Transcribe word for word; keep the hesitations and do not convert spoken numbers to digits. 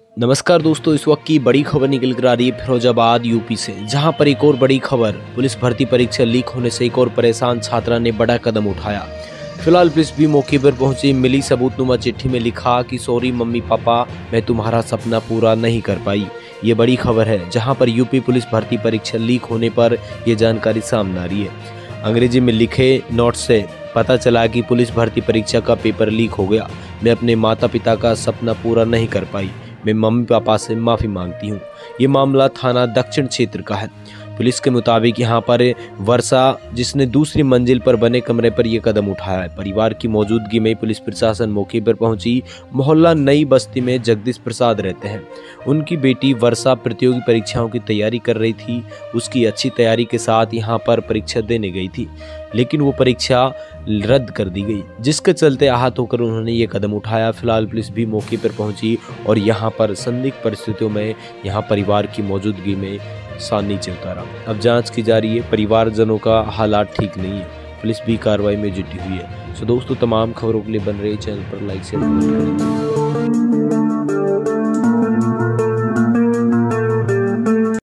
नमस्कार दोस्तों, इस वक्त की बड़ी खबर निकल कर आ रही है फिरोजाबाद यूपी से, जहां पर एक और बड़ी खबर। पुलिस भर्ती परीक्षा लीक होने से एक और परेशान छात्रा ने बड़ा कदम उठाया। फिलहाल पुलिस भी मौके पर पहुंची। मिली सबूतनुमा चिट्ठी में लिखा कि सॉरी मम्मी पापा, मैं तुम्हारा सपना पूरा नहीं कर पाई। ये बड़ी खबर है, जहां पर यूपी पुलिस भर्ती परीक्षा लीक होने पर यह जानकारी सामने आ रही है। अंग्रेजी में लिखे नोट से पता चला कि पुलिस भर्ती परीक्षा का पेपर लीक हो गया। मैं अपने माता पिता का सपना पूरा नहीं कर पाई। मैं मम्मी पापा से माफ़ी मांगती हूँ। ये मामला थाना दक्षिण क्षेत्र का है। पुलिस के मुताबिक यहाँ पर वर्षा, जिसने दूसरी मंजिल पर बने कमरे पर यह कदम उठाया है। परिवार की मौजूदगी में पुलिस प्रशासन मौके पर पहुंची। मोहल्ला नई बस्ती में जगदीश प्रसाद रहते हैं। उनकी बेटी वर्षा प्रतियोगी परीक्षाओं की तैयारी कर रही थी। उसकी अच्छी तैयारी के साथ यहाँ पर परीक्षा देने गई थी, लेकिन वो परीक्षा रद्द कर दी गई, जिसके चलते आहत होकर उन्होंने ये कदम उठाया। फिलहाल पुलिस भी मौके पर पहुंची और यहाँ पर संदिग्ध परिस्थितियों में यहाँ परिवार की मौजूदगी में सा नीचे उतारा। अब जांच की जा रही है। परिवारजनों का हालात ठीक नहीं है। पुलिस भी कार्रवाई में जुटी हुई है। सो दोस्तों, तमाम खबरों के लिए बन रहे चैनल पर लाइक शेयर करें।